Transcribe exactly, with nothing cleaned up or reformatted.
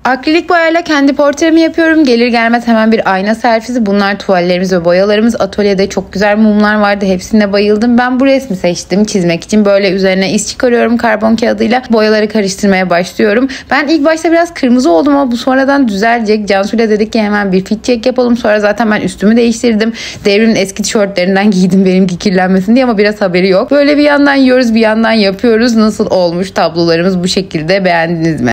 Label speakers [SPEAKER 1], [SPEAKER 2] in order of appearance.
[SPEAKER 1] Akrilik boyayla kendi portremi yapıyorum. Gelir gelmez hemen bir ayna selfiesi. Bunlar tuvallerimiz ve boyalarımız. Atölyede çok güzel mumlar vardı. Hepsine bayıldım. Ben bu resmi seçtim çizmek için. Böyle üzerine iz çıkarıyorum karbon kağıdıyla. Boyaları karıştırmaya başlıyorum. Ben ilk başta biraz kırmızı oldum ama bu sonradan düzelecek. Cansu'yla dedik ki hemen bir fit check yapalım. Sonra zaten ben üstümü değiştirdim. Devrim'in eski tişörtlerinden giydim benimki kirlenmesin diye ama biraz haberi yok. Böyle bir yandan yiyoruz bir yandan yapıyoruz. Nasıl olmuş tablolarımız bu şekilde, beğendiniz mi?